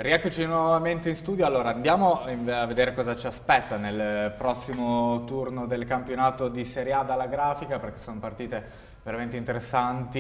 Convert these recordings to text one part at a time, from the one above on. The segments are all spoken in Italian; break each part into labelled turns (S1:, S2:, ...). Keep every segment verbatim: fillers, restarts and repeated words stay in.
S1: Rieccoci nuovamente in studio. Allora andiamo a vedere cosa ci aspetta nel prossimo turno del campionato di Serie A dalla grafica, perché sono partite veramente interessanti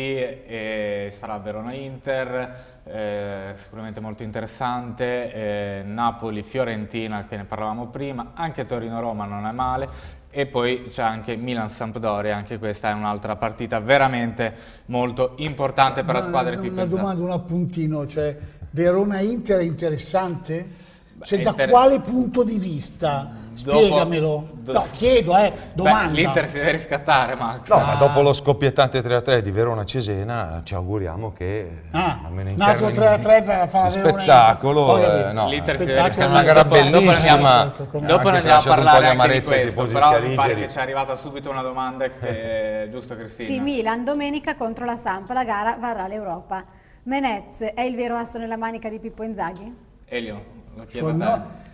S1: e sarà Verona-Inter, eh, sicuramente molto interessante, eh, Napoli-Fiorentina che ne parlavamo prima, anche Torino-Roma non è male, e poi c'è anche Milan-Sampdoria, anche questa è un'altra partita veramente molto importante per la squadra più
S2: Una
S1: pensate.
S2: domanda, un appuntino, cioè Verona-Inter è interessante? Cioè, da
S1: Inter...
S2: quale punto di vista? Spiegamelo.
S1: Do...
S2: No, chiedo, eh, domanda.
S1: L'Inter si deve riscattare, Max.
S3: No, ah. ma dopo lo scoppiettante tre a tre di Verona-Cesena ci auguriamo che
S2: ah,
S3: almeno in
S2: nato tre a tre per fare
S3: spettacolo, eh, no,
S1: l'Inter si
S3: deve
S1: riscattare.
S3: È una gara bellissima.
S1: Dopo ne andiamo, dopo ne andiamo a parlare anche di questo, però mi pare che
S3: ci
S1: ci è arrivata subito una domanda che giusto Cristina?
S4: Sì, Milan domenica contro la Samp, la gara varrà l'Europa. Menez è il vero asso nella manica di Pippo Inzaghi?
S1: Elio, lo chiedo
S2: Sono...
S1: a te.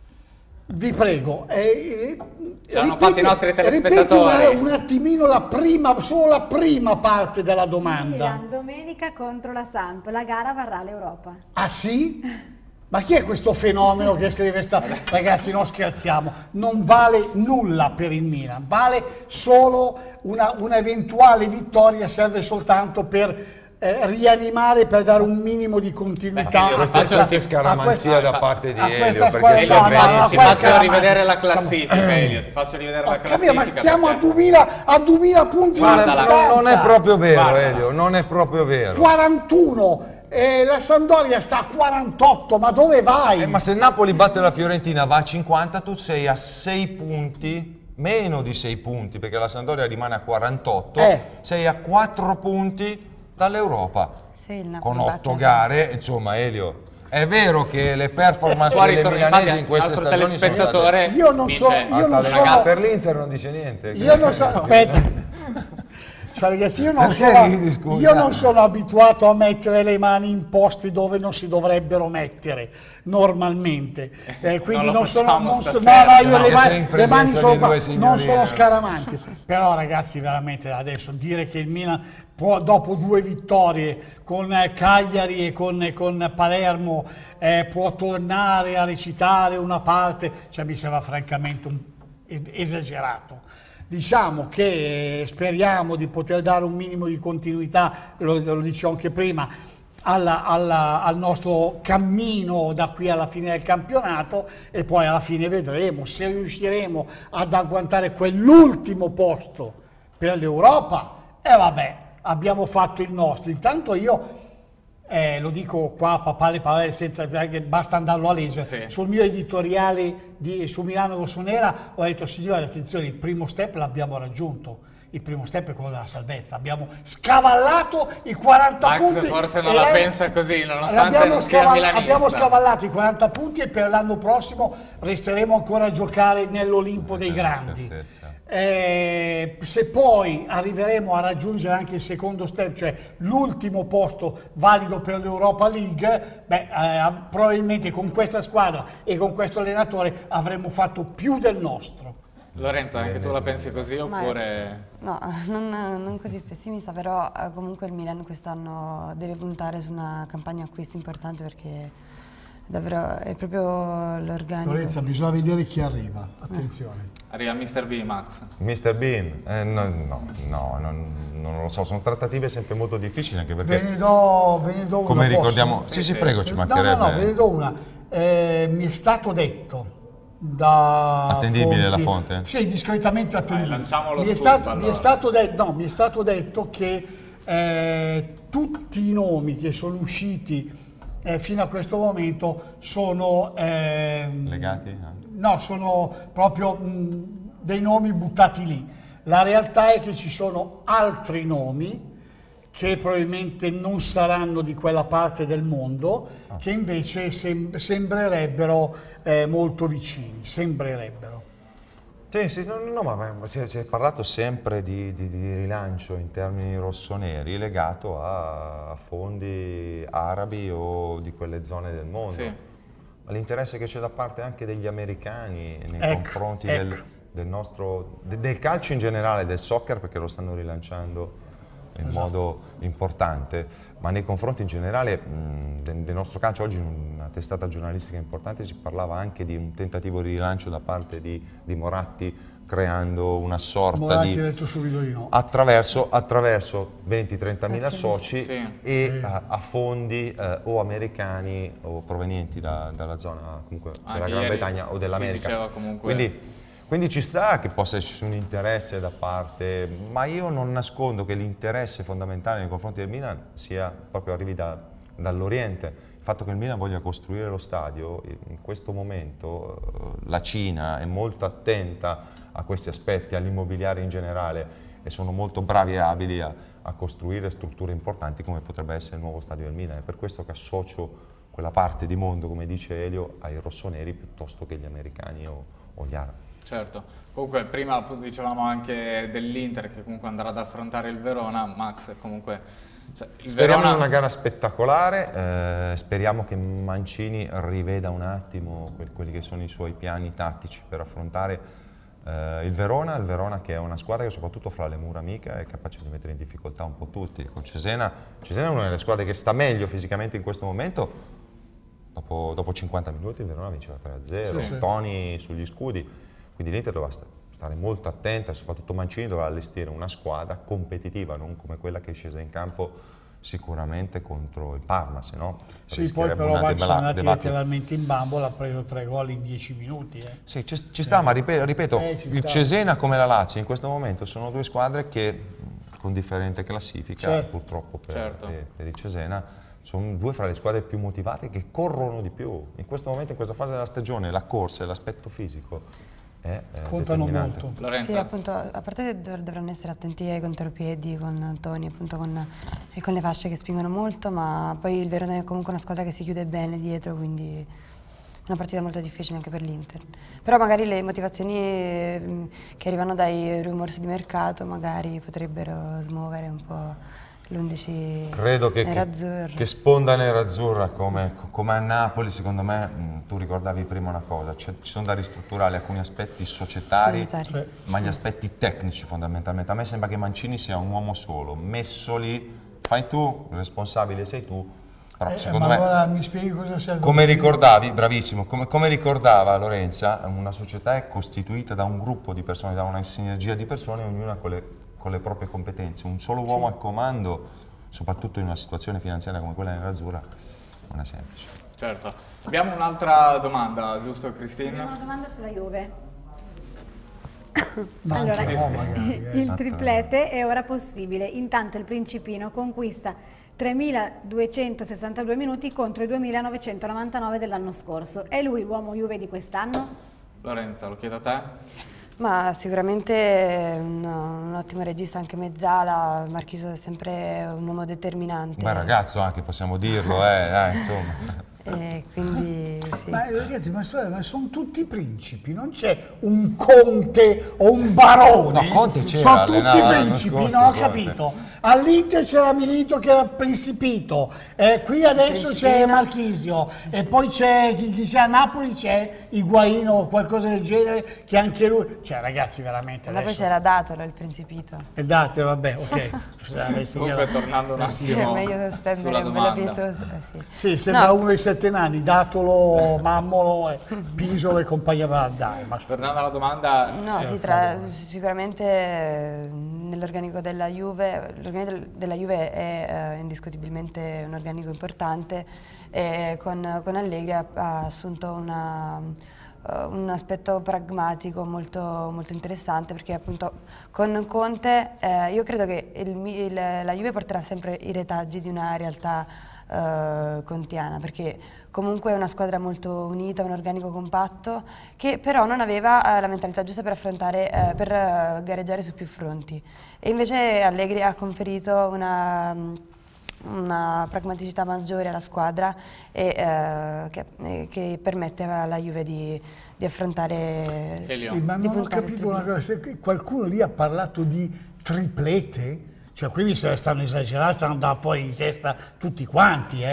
S2: Vi prego, eh,
S1: ci hanno fatto i nostri
S2: telespettatori. Ripeti un attimino la prima, solo la prima parte della domanda.
S4: Milan domenica contro la Samp, la gara varrà l'Europa.
S2: Ah sì? Ma chi è questo fenomeno che scrive sta... Ragazzi, non scherziamo, non vale nulla per il Milan, vale solo una, una eventuale vittoria, serve soltanto per eh, rianimare, per dare un minimo di continuità.
S3: Beh, questa, questa, questa scaramanzia da parte di Elio, perché
S1: Elio, no, no, no, ti faccio rivedere la classifica, Elio, ti faccio rivedere la classifica.
S2: Ma stiamo perché... a duemila, a duemila punti di distanza.
S3: Non è proprio vero, Guarda. Elio, non è proprio vero.
S2: quarantuno. Eh, la Sampdoria sta a quarantotto, ma dove vai?
S3: Eh, ma se il Napoli batte la Fiorentina va a cinquanta, tu sei a sei punti, meno di sei punti, perché la Sampdoria rimane a quarantotto, eh. sei a quattro punti dall'Europa, con otto gare, insomma Elio. È vero che le performance
S1: Fuori
S3: delle milanesi in queste stagioni sono state...
S2: Io non so, io non sono...
S3: Per l'Inter non dice niente.
S2: Io non so, aspetta. Cioè, ragazzi, io non, sono, io non sono abituato a mettere le mani in posti dove non si dovrebbero mettere normalmente, eh, quindi non, non sono, non so, no, no, io le mani, le mani sono, non sono scaramanti, però ragazzi veramente adesso dire che il Milan può, dopo due vittorie con eh, Cagliari e con, eh, con Palermo eh, può tornare a recitare una parte, cioè mi sembra francamente un, esagerato. Diciamo che speriamo di poter dare un minimo di continuità, lo, lo dicevo anche prima, alla, alla, al nostro cammino da qui alla fine del campionato, e poi alla fine vedremo se riusciremo ad agguantare quell'ultimo posto per l'Europa. E vabbè, abbiamo fatto il nostro. Intanto io... Eh, lo dico qua a papale parole senza, basta andarlo a leggere, sì. Sul mio editoriale di, su Milano Rossonera ho detto signori attenzione, il primo step l'abbiamo raggiunto, il primo step è quello della salvezza, abbiamo scavallato i quaranta
S1: Max
S2: punti.
S1: Forse non la
S2: lei,
S1: pensa così, nonostante
S2: abbiamo,
S1: non sia milanista.
S2: Abbiamo scavallato i quaranta punti e per l'anno prossimo resteremo ancora a giocare nell'Olimpo dei grandi. Eh, se poi arriveremo a raggiungere anche il secondo step, cioè l'ultimo posto valido per l'Europa League, beh, eh, probabilmente con questa squadra e con questo allenatore avremo fatto più del nostro.
S1: Lorenzo, anche tu la pensi così oppure...
S5: No, non, non così pessimista, però eh, comunque il Milan quest'anno deve puntare su una campagna acquisti importante perché davvero è proprio l'organico.
S2: Lorenzo, bisogna vedere chi arriva, attenzione.
S1: Eh. Arriva mister Bean, Max.
S3: mister Bean? Eh, no, no, no non, non lo so, sono trattative sempre molto difficili anche perché...
S2: Ve ne do, ve ne do una.
S3: Come ricordiamo...
S2: Posso?
S3: Sì, sì, prego, ci mancherebbe.
S2: No, no, no, ve ne do una. Eh, mi è stato detto... Da
S3: attendibile
S2: fonti,
S3: la fonte?
S2: Sì, discretamente attendibile.
S1: Dai,
S2: mi, è stato, allora. mi, è stato detto, no, mi è stato detto che eh, tutti i nomi che sono usciti eh, fino a questo momento sono... Eh,
S3: legati?
S2: No, sono proprio mh, dei nomi buttati lì. La realtà è che ci sono altri nomi che probabilmente non saranno di quella parte del mondo, ah. che invece sem sembrerebbero eh, molto vicini, sembrerebbero.
S3: Sì, sì, no, no, ma si è, si è parlato sempre di, di, di rilancio in termini rossoneri legato a fondi arabi o di quelle zone del mondo.
S1: Sì.
S3: Ma l'interesse che c'è da parte anche degli americani nei
S2: ecco,
S3: confronti
S2: ecco.
S3: Del, del nostro, de, del calcio in generale, del soccer, perché lo stanno rilanciando in
S2: esatto.
S3: modo importante, ma nei confronti in generale mh, del, del nostro calcio. Oggi in una testata giornalistica importante si parlava anche di un tentativo di rilancio da parte di, di Moratti, creando una sorta
S2: Moratti
S3: di...
S2: ha detto subito di no.
S3: attraverso, attraverso venti trenta mila soci
S1: sì.
S3: e
S2: Sì.
S3: a, a fondi eh, o americani o provenienti da, dalla zona comunque della
S1: Anche
S3: Gran
S1: ieri
S3: Bretagna o
S1: si
S3: dell'America.
S1: diceva comunque-
S3: Quindi, quindi ci sta che possa esserci un interesse da parte, ma io non nascondo che l'interesse fondamentale nei confronti del Milan sia proprio arrivi da, dall'Oriente. Il fatto che il Milan voglia costruire lo stadio, in questo momento eh, la Cina è molto attenta a questi aspetti, all'immobiliare in generale, e sono molto bravi e abili a, a costruire strutture importanti come potrebbe essere il nuovo stadio del Milan. È per questo che associo quella parte di mondo, come dice Elio, ai rossoneri piuttosto che gli americani o, o gli arabi.
S1: Certo, comunque prima appunto dicevamo anche dell'Inter che comunque andrà ad affrontare il Verona. Max, comunque cioè, il
S3: Speriamo
S1: Verona...
S3: in una gara spettacolare, eh, speriamo che Mancini riveda un attimo que- quelli che sono i suoi piani tattici per affrontare eh, il Verona, il Verona che è una squadra che soprattutto fra le mura amiche è capace di mettere in difficoltà un po' tutti. Con Cesena, Cesena è una delle squadre che sta meglio fisicamente in questo momento, dopo, dopo cinquanta minuti il Verona vinceva tre a zero,
S2: Sì, sì.
S3: Toni sugli scudi, quindi l'Inter doveva sta- stare molto attenta e soprattutto Mancini doveva allestire una squadra competitiva, non come quella che è scesa in campo sicuramente contro il Parma, se no
S2: Sì, poi però
S3: una
S2: sono andati
S3: debacle.
S2: letteralmente in bambola, ha preso tre gol in dieci minuti. Eh.
S3: Sì, ci, ci sta, ma ripeto, ripeto
S2: Eh, ci
S3: il
S2: sta.
S3: Cesena come la Lazio in questo momento sono due squadre che con differente classifica,
S2: Certo.
S3: purtroppo per,
S1: Certo.
S3: per- per il Cesena, sono due fra le squadre più motivate che corrono di più. In questo momento, in questa fase della stagione, la corsa e l'aspetto fisico è eh,
S2: Contano
S3: determinante.
S2: molto.
S1: Lorenzo?
S5: Sì, appunto, a parte che dov- dovranno essere attenti ai contropiedi con Toni, appunto con, e con le fasce che spingono molto, ma poi il Verona è comunque una squadra che si chiude bene dietro, quindi è una partita molto difficile anche per l'Inter. Però magari le motivazioni eh, che arrivano dai rumors di mercato magari potrebbero smuovere un po' l'undici
S3: Credo che, che,
S5: nerazzurro.
S3: che sponda nerazzurra come, come a Napoli, secondo me, mh, tu ricordavi prima una cosa, c'è- ci sono da ristrutturare alcuni aspetti societari,
S5: Societari.
S2: Sì.
S3: ma gli aspetti tecnici fondamentalmente. A me sembra che Mancini sia un uomo solo, messo lì, fai tu, il responsabile sei tu, però
S2: Eh,
S3: secondo
S2: ma
S3: me...
S2: allora mi spieghi cosa serve?
S3: Come ricordavi, bravissimo, come, come ricordava Lorenza, una società è costituita da un gruppo di persone, da una sinergia di persone, ognuna con le, con le proprie competenze. Un solo uomo al comando, soprattutto in una situazione finanziaria come quella nerazzurra, non è semplice.
S1: Certo. Abbiamo un'altra domanda, giusto
S4: Abbiamo
S1: Cristina?
S4: una domanda sulla Juve.
S2: Ma
S4: Allora,
S2: anche no, magari. eh.
S4: il triplete è ora possibile, intanto il Principino conquista tremiladuecentosessantadue minuti contro i duemilanovecentonovantanove dell'anno scorso. È lui l'uomo Juve di quest'anno?
S1: Lorenzo, lo chiedo a te?
S5: Ma sicuramente è un, un ottimo regista, anche Mezzala. Marchisio è sempre un uomo determinante.
S3: Un bel ragazzo anche, possiamo dirlo, eh, dai, insomma.
S5: E quindi sì.
S2: Ma eh, ragazzi, ma, scusate, ma sono tutti principi, non c'è un conte o un barone.
S3: No, Conte c'era,
S2: sono tutti
S3: allenava l'anno
S2: principi,
S3: scorso,
S2: non ho
S3: Conte.
S2: capito. All'Inter c'era Milito che era principito, eh, qui adesso c'è
S5: Principino.
S2: Marchisio, e poi c'è chi, chi c'è a Napoli, c'è Higuain o qualcosa del genere, che anche lui. Cioè ragazzi, veramente
S5: Ma poi
S2: adesso.
S5: c'era Datolo, il Principito.
S2: E date, vabbè, ok. Scusa, adesso
S1: Comunque,
S2: gliela-
S1: tornando un
S2: eh,
S1: attimo
S5: È meglio
S1: sulla
S5: stendere un velo
S1: domanda.
S5: pietoso. eh, sì.
S2: Sì, sembra
S5: No.
S2: uno dei sette nani, Datolo, Mammolo, eh, Pisolo e compagnia dai, ma
S1: Tornando alla domanda,
S5: No,
S2: Eh,
S5: sì, tra, sicuramente eh, nell'organico della Juve, l'organico del- della Juve è eh, indiscutibilmente un organico importante e con, con Allegri ha, ha assunto una, eh, un aspetto pragmatico molto, molto interessante, perché appunto con Conte eh, io credo che il mi- il- la Juve porterà sempre i retaggi di una realtà eh, contiana, perché comunque è una squadra molto unita, un organico compatto, che però non aveva eh, la mentalità giusta per affrontare, eh, per eh, gareggiare su più fronti. E invece Allegri ha conferito una, una pragmaticità maggiore alla squadra e eh, che, eh, che permette alla Juve di, di affrontare...
S1: Elio.
S2: sì, ma
S5: di
S2: non ho
S5: puntare
S2: capito
S5: sul
S2: una cosa, se qualcuno lì ha parlato di triplete, cioè qui mi se stanno esagerando, stanno andando fuori di testa tutti quanti, eh?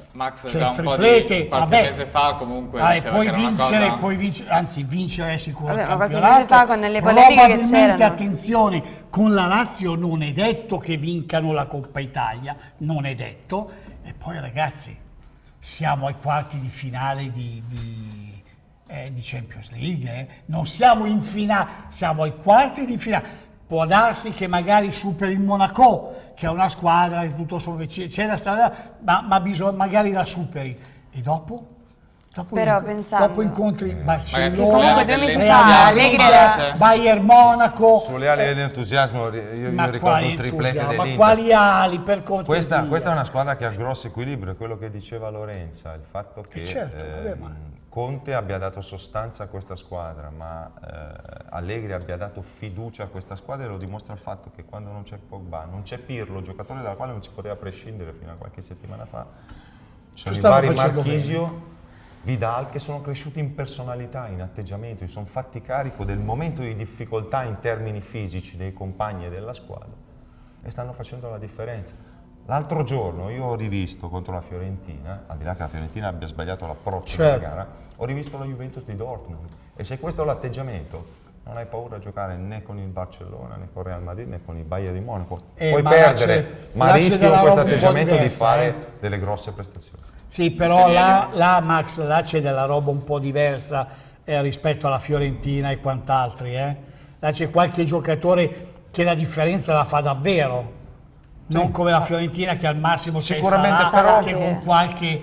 S1: Max
S2: cioè,
S1: da un
S2: triplete,
S1: po' di qualche
S2: vabbè,
S1: mese fa comunque
S2: ah,
S1: diceva
S2: puoi
S1: che era una
S2: vincere,
S1: cosa...
S2: puoi vincere, anzi vincere è sicuro
S5: Vabbè,
S2: il
S5: ma qualche
S2: campionato.
S5: mese fa con le polemiche che
S2: probabilmente,
S5: c'erano.
S2: attenzione, con la Lazio non è detto che vincano la Coppa Italia, non è detto, e poi ragazzi siamo ai quarti di finale di, di, eh, di Champions League, eh. Non siamo in finale, siamo ai quarti di finale. Può darsi che magari superi il Monaco, che è una squadra che tutto sommato c'è la strada, ma, ma bisogna, magari la superi. E dopo? Dopo,
S5: Però
S2: inc
S5: pensando...
S2: dopo incontri
S1: Magari
S2: Barcellona,
S5: due mesi
S2: Real
S5: fa,
S2: Madrid,
S5: Allegri era-
S2: Bayern Monaco.
S3: Sulle ali dell'entusiasmo, io, io
S2: Ma
S3: ricordo
S2: quali
S3: un triplete
S2: entusiasmo, ma
S3: dell'Inter.
S2: quali ali, per cortesia?
S3: Questa, questa è una squadra che ha grosso equilibrio, è quello che diceva Lorenza, il fatto che
S2: Eh certo,
S3: eh,
S2: vabbè, ma-
S3: Conte abbia dato sostanza a questa squadra, ma eh, Allegri abbia dato fiducia a questa squadra, e lo dimostra il fatto che quando non c'è Pogba, non c'è Pirlo, giocatore dalla quale non si poteva prescindere fino a qualche settimana fa, ci sono i
S2: stanno
S3: vari
S2: facendo
S3: Marchisio, Vidal, che sono cresciuti in personalità, in atteggiamento, si sono fatti carico del momento di difficoltà in termini fisici dei compagni e della squadra e stanno facendo la differenza. L'altro giorno io ho rivisto contro la Fiorentina, al di là che la Fiorentina abbia sbagliato l'approccio
S2: Certo.
S3: della gara, ho rivisto la Juventus di Dortmund, e se questo è l'atteggiamento non hai paura a giocare né con il Barcellona, né con il Real Madrid, né con il Bayern di Monaco.
S2: Eh,
S3: Puoi
S2: ma
S3: perdere,
S2: là c'è-
S3: ma
S2: là c'è
S3: rischi
S2: della
S3: con questo
S2: roba un po'
S3: atteggiamento di
S2: diversa,
S3: fare
S2: eh.
S3: delle grosse prestazioni.
S2: Sì, però là, là, Max, là c'è della roba un po' diversa eh, rispetto alla Fiorentina e quant'altri. Eh. Là c'è qualche giocatore che la differenza la fa davvero, non come la Fiorentina che al massimo c'è
S3: Sicuramente,
S2: Salah,
S3: però-
S2: che con qualche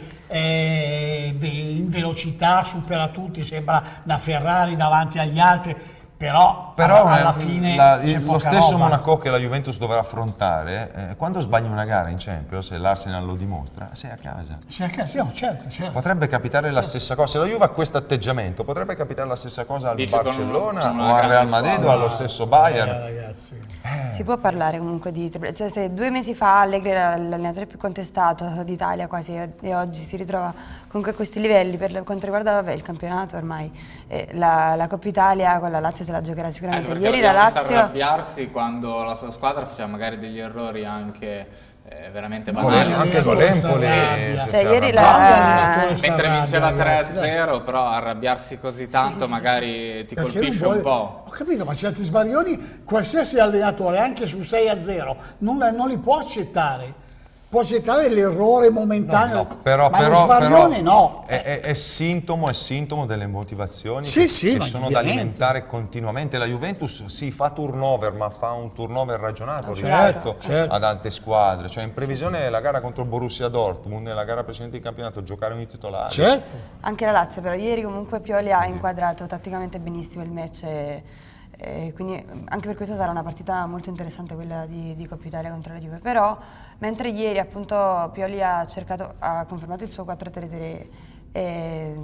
S2: eh, ve- in velocità supera tutti, sembra una Ferrari davanti agli altri. Però,
S3: Però
S2: alla, alla
S3: eh,
S2: fine
S3: la-
S2: c'è
S3: il- lo
S2: poca
S3: stesso
S2: roba.
S3: Monaco che la Juventus dovrà affrontare, eh, quando sbagli una gara in Champions, e l'Arsenal lo dimostra, sei a casa.
S2: Sì, anche- sì, no, certo, certo.
S3: Potrebbe capitare la stessa cosa, se la Juve ha questo atteggiamento, potrebbe capitare la stessa cosa al
S1: Dici con
S3: Barcellona
S1: una
S3: o al
S1: grande
S3: Real Madrid
S1: squadra.
S3: o allo stesso Bayern.
S2: Eh, ragazzi.
S5: Si può parlare comunque di triplete, cioè se due mesi fa Allegri era l'allenatore più contestato d'Italia quasi, e oggi si ritrova comunque a questi livelli per quanto riguarda vabbè, il campionato ormai, eh, la, la Coppa Italia con la Lazio se la giocherà sicuramente.
S1: Eh,
S5: Ieri la
S1: l'abbiamo vista
S5: Lazio...
S1: arrabbiarsi quando la sua squadra faceva magari degli errori anche eh, veramente
S2: Ma
S1: banali.
S2: l'allenatore
S3: Anche con l'Empoli
S2: si arrabbia.
S3: si-
S5: Cioè,
S3: si
S5: ieri
S3: arrabbia.
S5: la-
S2: L'allenatore si
S1: Mentre
S2: arrabbia,
S1: vinceva
S2: ragazzi,
S1: tre a zero, però arrabbiarsi così tanto magari ti
S2: Perché
S1: colpisce
S2: non vuole-
S1: un po'.
S2: Ho capito, ma certi svarioni, qualsiasi allenatore, anche su sei a zero, non, non li può accettare. Può accettare l'errore momentaneo,
S3: No, però,
S2: ma
S3: però,
S2: lo svarione
S3: però
S2: no.
S3: È, è- è sintomo, è sintomo delle motivazioni
S2: Sì,
S3: che,
S2: sì,
S3: che
S2: ma
S3: sono da
S2: indubbiamente.
S3: alimentare continuamente. La Juventus si fa turnover, ma fa un turnover ragionato
S2: certo,
S3: rispetto
S2: certo.
S3: ad altre squadre. Cioè in previsione la gara contro Borussia Dortmund, nella gara precedente di campionato, giocare un titolare.
S2: Certo.
S5: Anche la Lazio però ieri comunque Pioli ha inquadrato tatticamente benissimo il match e, e quindi anche per questo sarà una partita molto interessante quella di, di Coppa Italia contro la Juve. Però mentre ieri appunto Pioli ha cercato, ha confermato il suo quattro tre tre eh,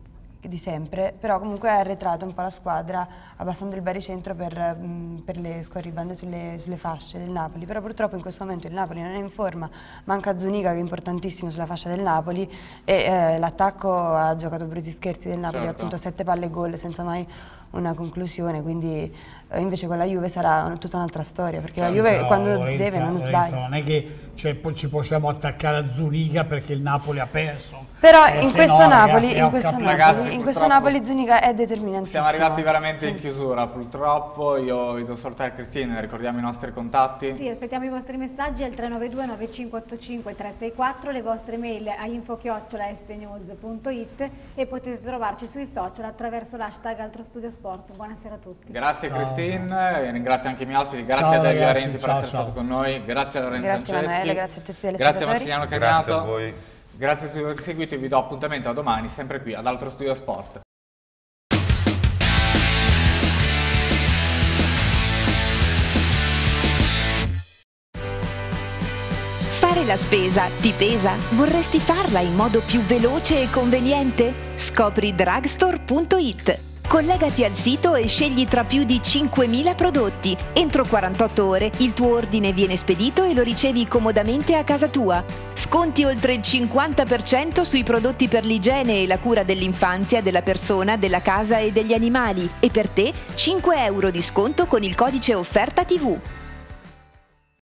S5: di sempre, però comunque ha arretrato un po' la squadra abbassando il baricentro per, mh, per le scorribande sulle, sulle fasce del Napoli. Però purtroppo in questo momento il Napoli non è in forma, manca Zuniga che è importantissimo sulla fascia del Napoli e eh, l'attacco ha giocato brutti scherzi del Napoli,
S1: Certo.
S5: appunto sette palle e gol senza mai una conclusione, quindi eh, invece con la Juve sarà un- tutta un'altra storia, perché la
S2: Sì,
S5: Juve
S2: però,
S5: quando
S2: Lorenzo,
S5: deve non
S2: Lorenzo,
S5: sbaglia.
S2: non è che cioè, poi ci possiamo attaccare a Zuniga perché il Napoli ha perso.
S5: Però
S2: Eh,
S5: in
S2: se
S5: questo
S2: no,
S5: Napoli,
S2: ragazzi,
S5: in
S2: ho
S5: questo
S2: capito.
S5: Napoli,
S1: Ragazzi,
S5: in questo
S1: purtroppo
S5: Napoli Zuniga è determinantissimo.
S1: Siamo arrivati veramente in chiusura, purtroppo. Io vi do salutare Cristina, ricordiamo i nostri contatti.
S4: Sì, aspettiamo i vostri messaggi al tre nove due nove cinque otto cinque tre sei quattro, le vostre mail a info chiocciola estnews punto it e potete trovarci sui social attraverso l'hashtag Altro Studio Sport. Buonasera a tutti.
S1: Grazie
S2: Ciao.
S1: Christine, e ringrazio anche i miei ospiti, grazie
S2: Ciao,
S1: a Davide
S2: ragazzi,
S1: Arenti per
S2: ciao,
S1: essere
S2: ciao.
S1: stato con noi, grazie a Lorenzo
S5: Grazie
S1: Anceschi,
S5: Emanuele, grazie a tutti gli
S1: grazie a
S5: ascoltatori.
S1: Massimiliano Cagnato,
S3: Grazie a voi.
S1: grazie a tutti voi che seguite, vi do appuntamento a domani sempre qui ad Altro Studio Sport.
S6: Fare la spesa ti pesa? Vorresti farla in modo più veloce e conveniente? Scopri drugstore punto it. Collegati al sito e scegli tra più di cinquemila prodotti. Entro quarantotto ore il tuo ordine viene spedito e lo ricevi comodamente a casa tua. Sconti oltre il cinquanta per cento sui prodotti per l'igiene e la cura dell'infanzia, della persona, della casa e degli animali. E per te cinque euro di sconto con il codice offerta tivù.